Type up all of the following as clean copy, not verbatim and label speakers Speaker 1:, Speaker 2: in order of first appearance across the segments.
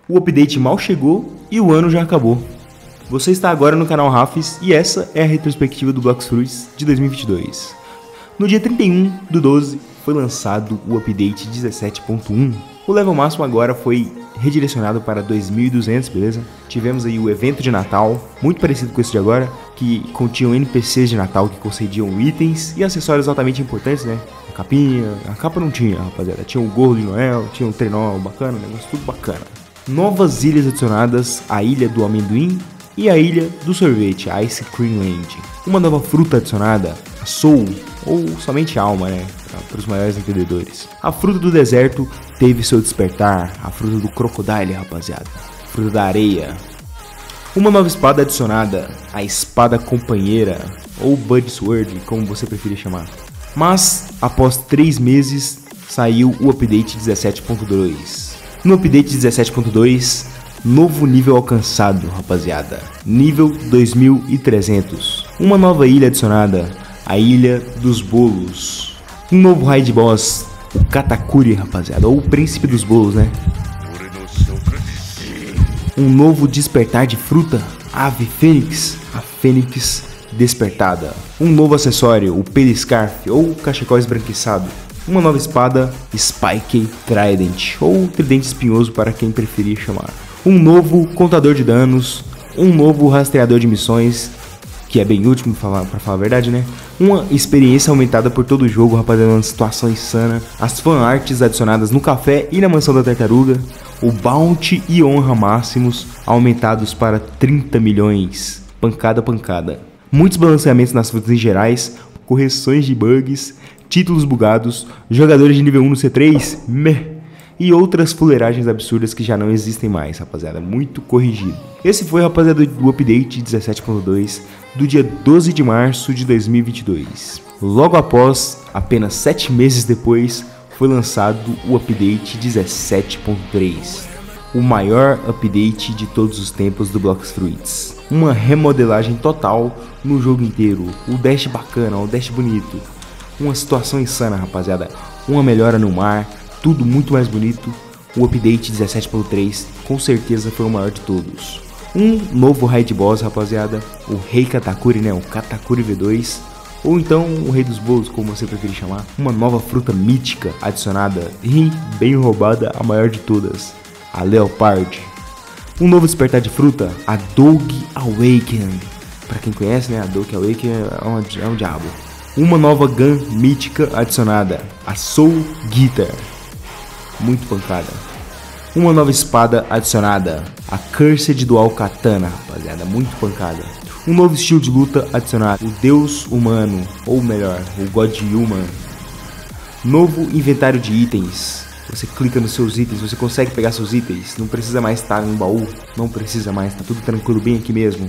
Speaker 1: O update mal chegou e o ano já acabou. Você está agora no canal Rafis e essa é a retrospectiva do Blox Fruits de 2022. No dia 31/12 foi lançado o update 17.1. O level máximo agora foi redirecionado para 2200, beleza? Tivemos aí o evento de Natal, muito parecido com esse de agora, que continham NPCs de Natal que concediam itens e acessórios altamente importantes, né? A capinha, a capa não tinha, rapaziada. Tinha o gorro de Noel, tinha um trenó bacana, negócio tudo bacana. Novas ilhas adicionadas, a Ilha do Amendoim e a Ilha do Sorvete, Ice Cream Land. Uma nova fruta adicionada, a Soul, ou somente Alma, né? Para os maiores entendedores. A fruta do deserto teve seu despertar, a fruta do Crocodile, rapaziada. A fruta da areia. Uma nova espada adicionada, a Espada Companheira, ou Bud Sword, como você preferir chamar. Mas, após 3 meses, saiu o update 17.2. No update 17.2, novo nível alcançado, rapaziada. Nível 2300. Uma nova ilha adicionada, a Ilha dos Bolos. Um novo raid boss, o Katakuri, rapaziada. Ou o Príncipe dos Bolos, né? Um novo despertar de fruta, Ave Fênix. A Fênix despertada. Um novo acessório, o Peliscarf, ou cachecol esbranquiçado. Uma nova espada, Spike Trident, ou tridente espinhoso para quem preferir chamar. Um novo contador de danos, um novo rastreador de missões, que é bem útil para falar a verdade, né? Uma experiência aumentada por todo o jogo, rapaziada, uma situação insana. As fanarts adicionadas no café e na mansão da tartaruga. O bounty e honra máximos aumentados para 30 milhões. Pancada, pancada. Muitos balanceamentos nas frutas em gerais, correções de bugs, títulos bugados, jogadores de nível 1 no C3, e outras fuleiragens absurdas que já não existem mais, rapaziada. Muito corrigido. Esse foi, rapaziada, o update 17.2 do dia 12 de março de 2022. Logo após, apenas 7 meses depois, foi lançado o update 17.3. O maior update de todos os tempos do Blox Fruits. Uma remodelagem total no jogo inteiro. O dash bacana, o dash bonito. Uma situação insana, rapaziada. Uma melhora no mar, tudo muito mais bonito. O update 17.3 com certeza foi o maior de todos. Um novo raid boss, rapaziada. O Rei Katakuri, né? O Katakuri V2. Ou então o Rei dos Bolos, como você preferir chamar. Uma nova fruta mítica adicionada e bem roubada, a maior de todas. A Leopard. Um novo despertar de fruta, a Dog Awaken. Pra quem conhece, né? A Dog Awaken é um diabo. Uma nova gun mítica adicionada, a Soul Guitar. Muito pancada. Uma nova espada adicionada, a Cursed Dual Katana, rapaziada. Muito pancada. Um novo estilo de luta adicionado, o Deus Humano, ou melhor, o God Human. Novo inventário de itens. Você clica nos seus itens, você consegue pegar seus itens. Não precisa mais estar em um baú. Não precisa mais, tá tudo tranquilo bem aqui mesmo.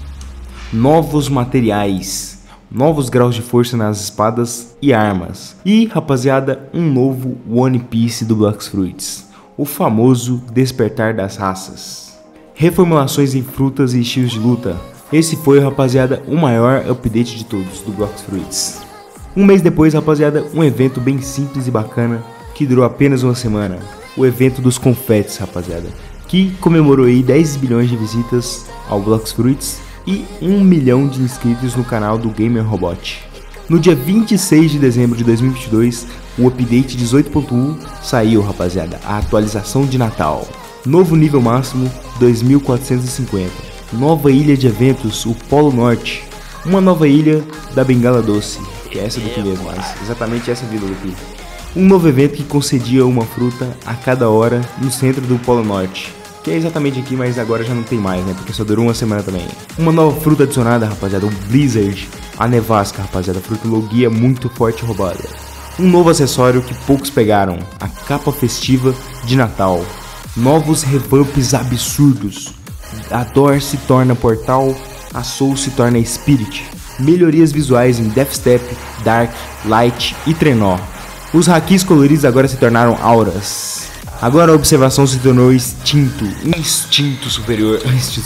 Speaker 1: Novos materiais. Novos graus de força nas espadas e armas. E, rapaziada, um novo One Piece do Blox Fruits. O famoso Despertar das Raças. Reformulações em frutas e estilos de luta. Esse foi, rapaziada, o maior update de todos do Blox Fruits. Um mês depois, rapaziada, um evento bem simples e bacana que durou apenas uma semana. O evento dos confetes, rapaziada. Que comemorou aí 10 bilhões de visitas ao Blox Fruits. E 1 milhão de inscritos no canal do Gamer Robot. No dia 26 de dezembro de 2022, o update 18.1 saiu, rapaziada, a atualização de Natal. Novo nível máximo, 2450. Nova ilha de eventos, o Polo Norte. Uma nova ilha da Bengala Doce, que é essa daqui mesmo, mas exatamente essa vila daqui. Um novo evento que concedia uma fruta a cada hora no centro do Polo Norte. Que é exatamente aqui, mas agora já não tem mais, né? Porque só durou uma semana também. Uma nova fruta adicionada, rapaziada, o Blizzard. A Nevasca, rapaziada, fruta logia muito forte e roubada. Um novo acessório que poucos pegaram, a capa festiva de Natal. Novos revamps absurdos. A Door se torna Portal, a Soul se torna Spirit. Melhorias visuais em Deathstep, Dark, Light e Trenó. Os hakis coloridos agora se tornaram auras. Agora a observação se tornou instinto superior.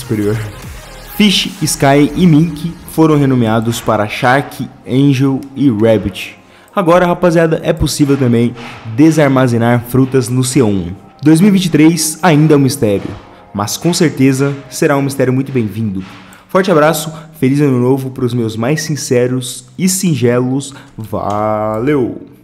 Speaker 1: Fish, Sky e Mink foram renomeados para Shark, Angel e Rabbit. Agora, rapaziada, é possível também desarmazenar frutas no C1. 2023 ainda é um mistério. mas com certeza será um mistério muito bem-vindo. Forte abraço, feliz ano novo para os meus mais sinceros e singelos. Valeu!